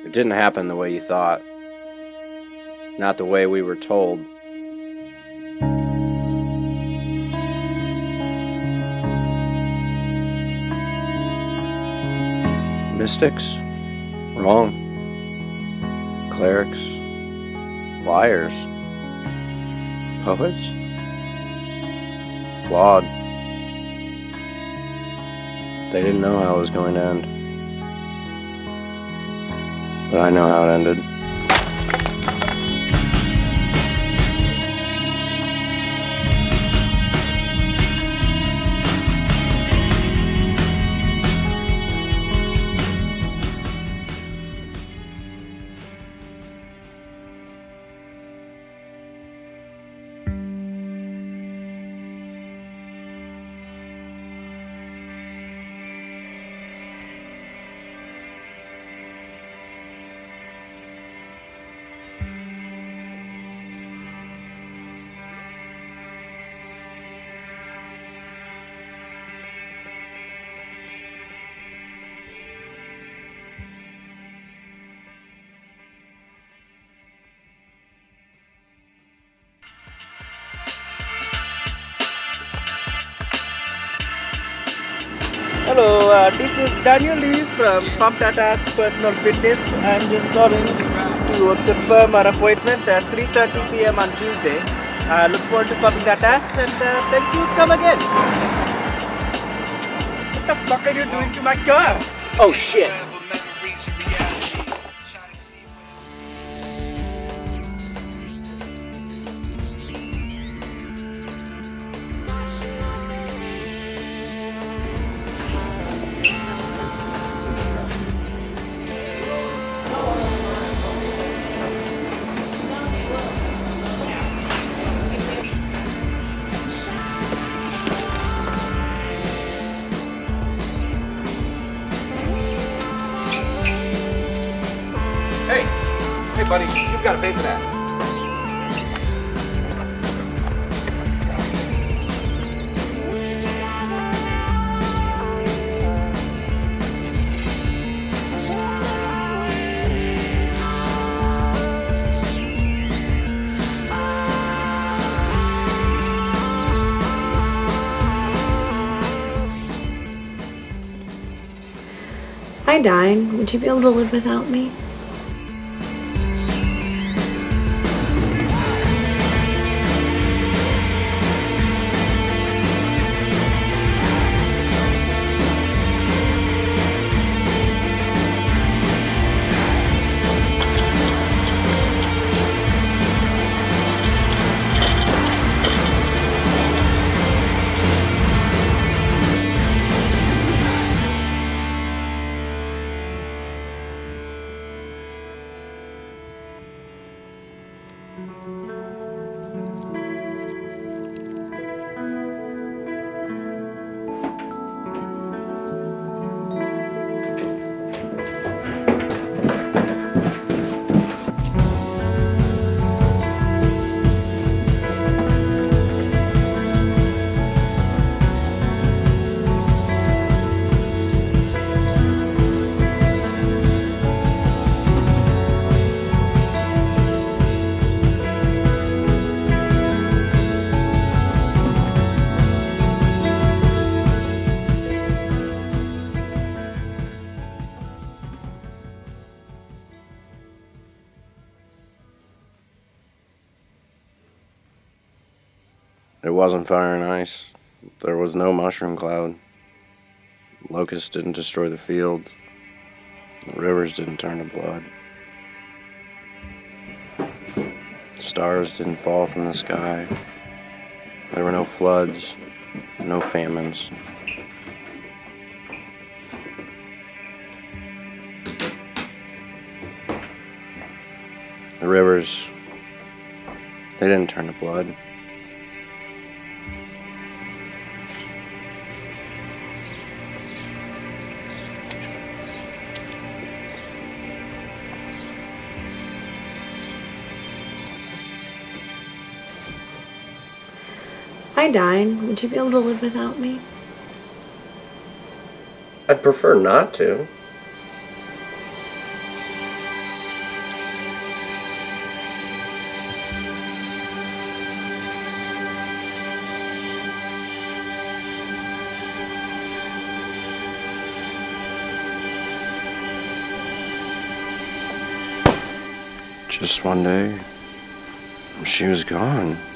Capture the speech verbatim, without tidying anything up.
It didn't happen the way you thought. Not the way we were told. Mystics? Wrong. Clerics? Liars? Poets? Flawed. They didn't know how it was going to end. But I know how it ended. Hello, uh, this is Daniel Lee from Pump Tata's Personal Fitness. I'm just calling to confirm our appointment at three thirty p m on Tuesday. I uh, look forward to pumping that ass and uh, thank you. Come again. What the fuck are you doing to my car? Oh shit! Buddy, you've got to pay for that. I died. Would you be able to live without me? It wasn't fire and ice. There was no mushroom cloud. Locusts didn't destroy the field. The rivers didn't turn to blood. Stars didn't fall from the sky. There were no floods, no famines. The rivers, they didn't turn to blood. I died. Would you be able to live without me? I'd prefer not to. Just one day, she was gone.